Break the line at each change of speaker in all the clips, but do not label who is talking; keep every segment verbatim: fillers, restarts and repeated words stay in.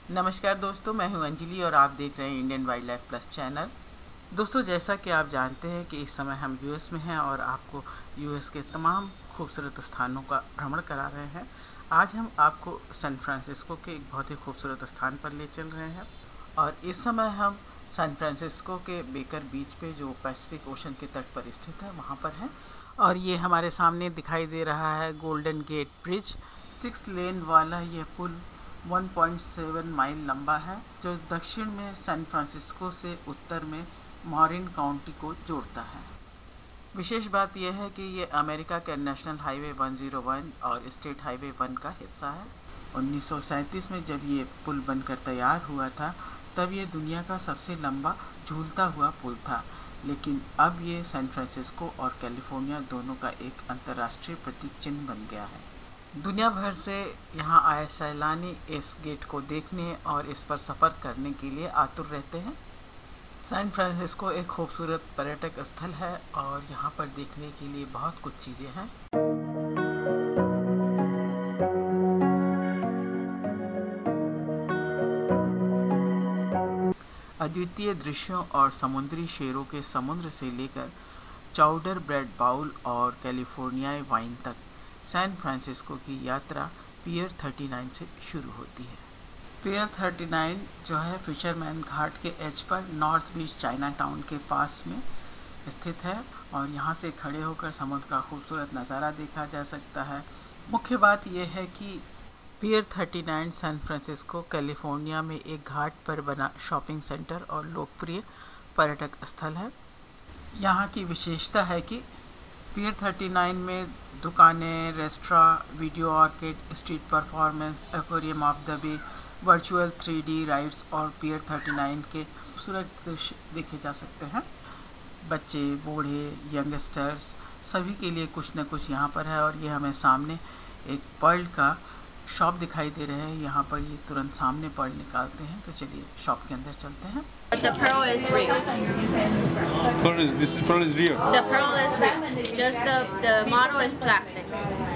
नमस्कार दोस्तों, मैं हूं अंजलि और आप देख रहे हैं Indian Wildlife Plus channel. दोस्तों, जैसा कि आप जानते हैं कि इस समय हम यूएस में हैं और आपको यूएस के तमाम खूबसूरत स्थानों का भ्रमण करा रहे हैं। आज हम आपको सैन फ्रांसिस्को के एक बहुत ही खूबसूरत स्थान पर ले चल रहे हैं और इस समय हम सैन फ्रांसिस्को के बेकर बीच पे, जो पैसिफिक ओशन के तट पर स्थित है, वहाँ पर हैं। और ये हमारे सामने दिखाई दे रहा है Golden Gate Bridge. Six lane वाला यह पुल वन पॉइंट सेवन माइल लंबा है, जो दक्षिण में सैन फ्रांसिस्को से उत्तर में मॉरिन काउंटी को जोड़ता है। विशेष बात यह है कि ये अमेरिका के national highway one zero one और स्टेट हाईवे वन का हिस्सा है। उन्नीस सौ सैंतीस में जब ये पुल बनकर तैयार हुआ था, तब ये दुनिया का सबसे लंबा झूलता हुआ पुल था, लेकिन अब ये सैन फ्रांसिस्को और कैलिफोर्निया दोनों का एक अंतर्राष्ट्रीय प्रतीक चिन्ह बन गया है। दुनिया भर से यहाँ आए सैलानी इस गेट को देखने और इस पर सफ़र करने के लिए आतुर रहते हैं। सैन फ्रांसिस्को एक खूबसूरत पर्यटक स्थल है और यहाँ पर देखने के लिए बहुत कुछ चीज़ें हैं। अद्वितीय दृश्यों और समुद्री शेरों के समुद्र से लेकर चाउडर ब्रेड बाउल और कैलिफोर्नियाई वाइन तक सैन फ्रांसिस्को की यात्रा पियर उनतालीस से शुरू होती है। पियर उनतालीस जो है फिशरमैन घाट के एज पर नॉर्थ बीच चाइना टाउन के पास में स्थित है और यहाँ से खड़े होकर समुद्र का खूबसूरत नज़ारा देखा जा सकता है। मुख्य बात यह है कि पियर उनतालीस सैन फ्रांसिस्को कैलिफोर्निया में एक घाट पर बना शॉपिंग सेंटर और लोकप्रिय पर्यटक स्थल है। यहाँ की विशेषता है कि पियर उनतालीस में दुकानें, restaurant, video arcade, street performance, aquarium of the bay, virtual three D rides और पियर उनतालीस के खूबसूरत दृश्य देखे जा सकते हैं। बच्चे, बूढ़े, यंगस्टर्स सभी के लिए कुछ न कुछ यहाँ पर है और ये हमें सामने एक पर्ल का शॉप दिखाई दे रहे हैं। यहाँ पर ये तुरंत सामने पर्ल निकालते हैं, तो चलिए शॉप के अंदर चलते हैं।
But the pearl is real.
Pearl is, this is pearl is real.
The pearl is real. Just the the model is plastic.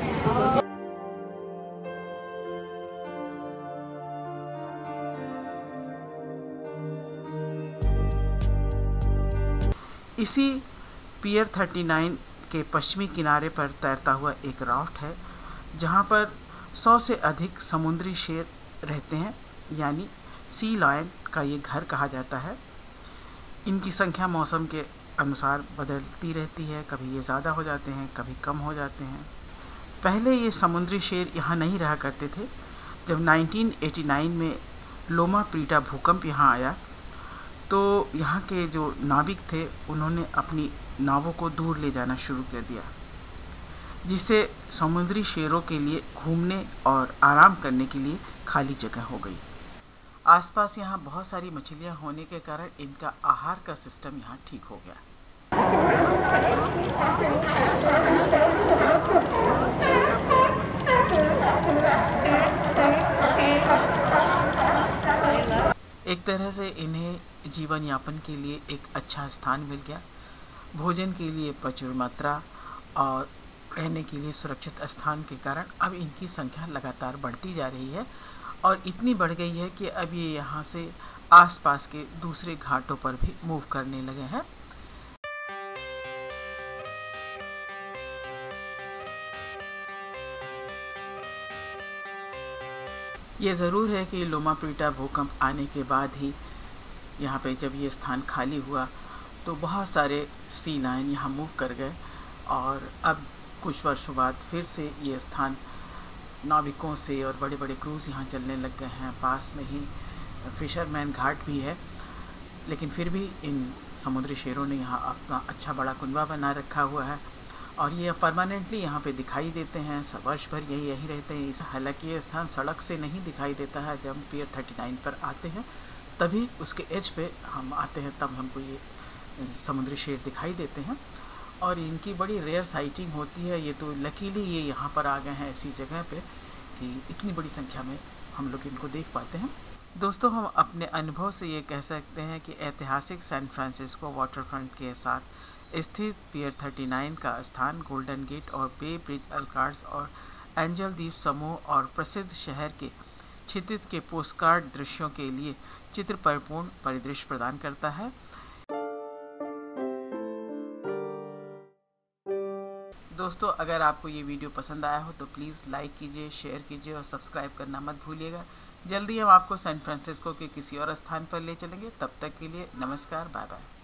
इसी पियर उनतालीस के पश्चिमी किनारे पर तैरता हुआ एक राफ्ट है, जहाँ पर सौ से अधिक समुद्री शेर रहते हैं, यानी सी लायन का ये घर कहा जाता है। इनकी संख्या मौसम के अनुसार बदलती रहती है, कभी ये ज़्यादा हो जाते हैं, कभी कम हो जाते हैं। पहले ये समुद्री शेर यहाँ नहीं रहा करते थे। जब उन्नीस सौ नवासी में लोमा प्रीटा भूकंप यहाँ आया, तो यहाँ के जो नाविक थे उन्होंने अपनी नावों को दूर ले जाना शुरू कर दिया, जिससे समुद्री शेरों के लिए घूमने और आराम करने के लिए खाली जगह हो गई। आसपास यहाँ बहुत सारी मछलियाँ होने के कारण इनका आहार का सिस्टम यहाँ ठीक हो गया। एक तरह से इन्हें जीवन यापन के लिए एक अच्छा स्थान मिल गया। भोजन के लिए प्रचुर मात्रा और रहने के लिए सुरक्षित स्थान के कारण अब इनकी संख्या लगातार बढ़ती जा रही है और इतनी बढ़ गई है कि अब ये यहाँ से आसपास के दूसरे घाटों पर भी मूव करने लगे हैं। ये ज़रूर है कि लोमा प्रीटा भूकंप आने के बाद ही यहाँ पे जब ये स्थान खाली हुआ तो बहुत सारे सी लायन यहाँ मूव कर गए और अब कुछ वर्षों बाद फिर से ये स्थान नाविकों से और बड़े बड़े क्रूज़ यहाँ चलने लग गए हैं। पास में ही फिशरमैन घाट भी है, लेकिन फिर भी इन समुद्री शेरों ने यहाँ अपना अच्छा बड़ा कुनबा बना रखा हुआ है और ये परमानेंटली यहाँ पे दिखाई देते हैं। सब वर्ष भर यही यही रहते हैं। हालांकि ये स्थान सड़क से नहीं दिखाई देता है। जब हम पियर उनतालीस पर आते हैं तभी उसके एज पे हम आते हैं, तब हमको ये समुद्री शेर दिखाई देते हैं और इनकी बड़ी रेयर साइटिंग होती है। ये तो लकीली ये यहाँ पर आ गए हैं ऐसी जगह पे कि इतनी बड़ी संख्या में हम लोग इनको देख पाते हैं। दोस्तों, हम अपने अनुभव से ये कह सकते हैं कि ऐतिहासिक सैन फ्रांसिस्को वाटरफ्रंट के साथ स्थित पियर उनतालीस का स्थान गोल्डन गेट और बे ब्रिज अल्कार्स और एंजल द्वीप समूह और प्रसिद्ध शहर के क्षितिज के पोस्टकार्ड दृश्यों के लिए चित्र परिपूर्ण परिदृश्य प्रदान करता है। दोस्तों, अगर आपको ये वीडियो पसंद आया हो तो प्लीज़ लाइक कीजिए, शेयर कीजिए और सब्सक्राइब करना मत भूलिएगा। जल्दी हम आपको सैन फ्रांसिस्को के किसी और स्थान पर ले चलेंगे। तब तक के लिए नमस्कार, बाय बाय।